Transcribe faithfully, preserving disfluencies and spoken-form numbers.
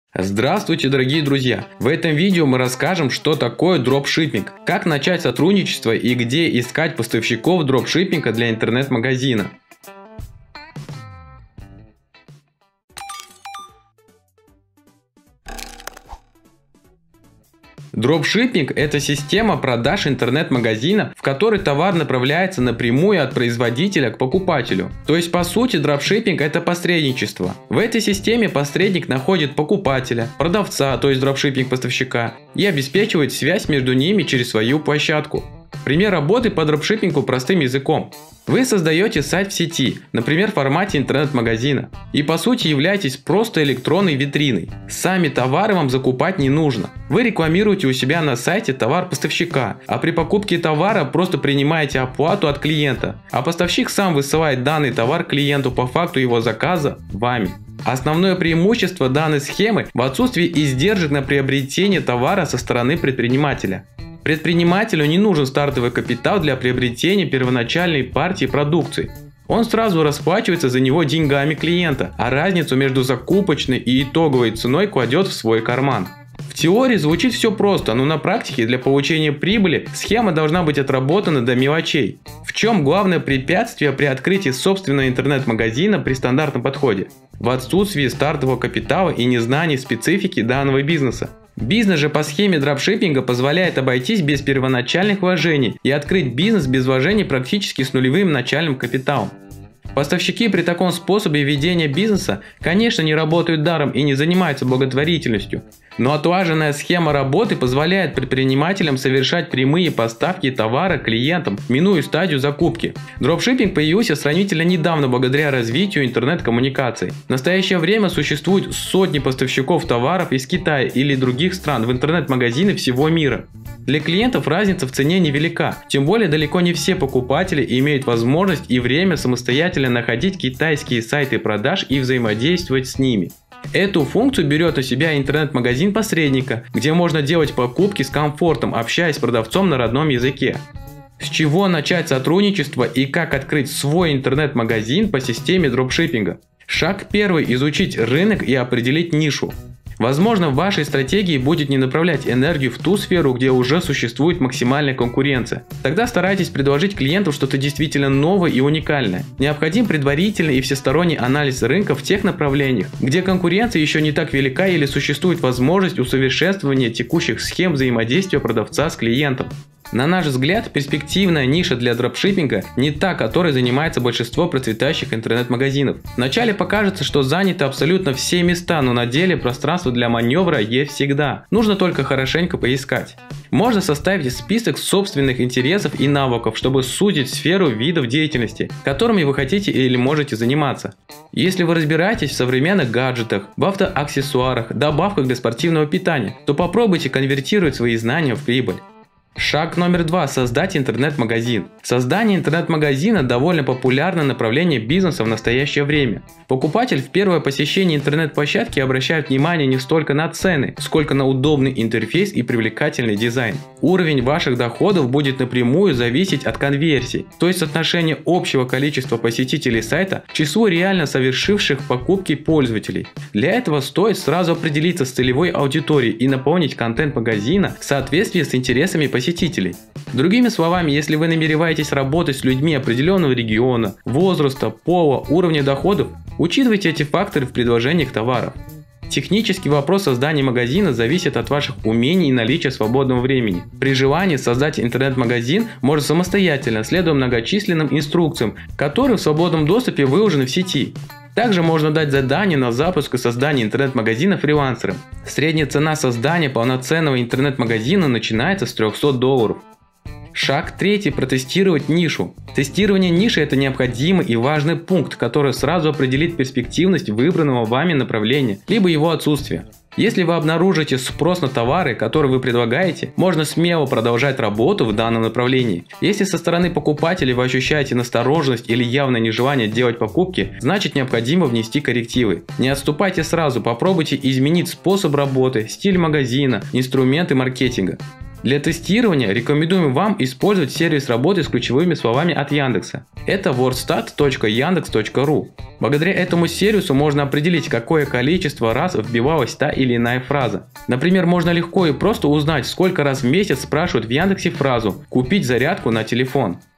Здравствуйте, дорогие друзья! В этом видео мы расскажем, что такое дропшиппинг, как начать сотрудничество и где искать поставщиков дропшиппинга для интернет-магазина. Дропшиппинг – это система продаж интернет-магазина, в которой товар направляется напрямую от производителя к покупателю. То есть, по сути, дропшиппинг – это посредничество. В этой системе посредник находит покупателя, продавца, то есть дропшиппинг поставщика, и обеспечивает связь между ними через свою площадку. Пример работы по дропшиппингу простым языком. Вы создаете сайт в сети, например, в формате интернет-магазина, и по сути являетесь просто электронной витриной. Сами товары вам закупать не нужно. Вы рекламируете у себя на сайте товар поставщика, а при покупке товара просто принимаете оплату от клиента, а поставщик сам высылает данный товар клиенту по факту его заказа вами. Основное преимущество данной схемы в отсутствии издержек на приобретение товара со стороны предпринимателя. Предпринимателю не нужен стартовый капитал для приобретения первоначальной партии продукции. Он сразу расплачивается за него деньгами клиента, а разницу между закупочной и итоговой ценой кладет в свой карман. В теории звучит все просто, но на практике для получения прибыли схема должна быть отработана до мелочей. В чем главное препятствие при открытии собственного интернет-магазина при стандартном подходе? В отсутствии стартового капитала и незнании специфики данного бизнеса. Бизнес же по схеме дропшиппинга позволяет обойтись без первоначальных вложений и открыть бизнес без вложений практически с нулевым начальным капиталом. Поставщики при таком способе ведения бизнеса, конечно, не работают даром и не занимаются благотворительностью, но отлаженная схема работы позволяет предпринимателям совершать прямые поставки товара клиентам, минуя стадию закупки. Дропшиппинг появился сравнительно недавно благодаря развитию интернет-коммуникаций. В настоящее время существует сотни поставщиков товаров из Китая или других стран в интернет-магазины всего мира. Для клиентов разница в цене невелика, тем более далеко не все покупатели имеют возможность и время самостоятельно находить китайские сайты продаж и взаимодействовать с ними. Эту функцию берет на себя интернет-магазин посредника, где можно делать покупки с комфортом, общаясь с продавцом на родном языке. С чего начать сотрудничество и как открыть свой интернет-магазин по системе дропшиппинга? Шаг первый – изучить рынок и определить нишу. Возможно, в вашей стратегии будет не направлять энергию в ту сферу, где уже существует максимальная конкуренция. Тогда старайтесь предложить клиенту что-то действительно новое и уникальное. Необходим предварительный и всесторонний анализ рынка в тех направлениях, где конкуренция еще не так велика или существует возможность усовершенствования текущих схем взаимодействия продавца с клиентом. На наш взгляд, перспективная ниша для дропшиппинга не та, которой занимается большинство процветающих интернет-магазинов. Вначале покажется, что заняты абсолютно все места, но на деле пространство для маневра есть всегда. Нужно только хорошенько поискать. Можно составить список собственных интересов и навыков, чтобы сузить сферу видов деятельности, которыми вы хотите или можете заниматься. Если вы разбираетесь в современных гаджетах, в автоаксессуарах, добавках для спортивного питания, то попробуйте конвертировать свои знания в прибыль. Шаг номер два – создать интернет-магазин. Создание интернет-магазина – довольно популярное направление бизнеса в настоящее время. Покупатель в первое посещение интернет-площадки обращает внимание не столько на цены, сколько на удобный интерфейс и привлекательный дизайн. Уровень ваших доходов будет напрямую зависеть от конверсий, то есть соотношения общего количества посетителей сайта к числу реально совершивших покупки пользователей. Для этого стоит сразу определиться с целевой аудиторией и наполнить контент магазина в соответствии с интересами посетителей. посетителей. Другими словами, если вы намереваетесь работать с людьми определенного региона, возраста, пола, уровня доходов, учитывайте эти факторы в предложениях товаров. Технический вопрос создания магазина зависит от ваших умений и наличия свободного времени. При желании создать интернет-магазин можно самостоятельно, следуя многочисленным инструкциям, которые в свободном доступе выложены в сети. Также можно дать задание на запуск и создание интернет-магазина фрилансерам. Средняя цена создания полноценного интернет-магазина начинается с трёхсот долларов. Шаг третий – протестировать нишу. Тестирование ниши – это необходимый и важный пункт, который сразу определит перспективность выбранного вами направления, либо его отсутствие. Если вы обнаружите спрос на товары, которые вы предлагаете, можно смело продолжать работу в данном направлении. Если со стороны покупателей вы ощущаете настороженность или явное нежелание делать покупки, значит необходимо внести коррективы. Не отступайте сразу, попробуйте изменить способ работы, стиль магазина, инструменты маркетинга. Для тестирования рекомендуем вам использовать сервис работы с ключевыми словами от Яндекса. Это wordstat точка яндекс точка ру. Благодаря этому сервису можно определить, какое количество раз вбивалась та или иная фраза. Например, можно легко и просто узнать, сколько раз в месяц спрашивают в Яндексе фразу «купить зарядку на телефон».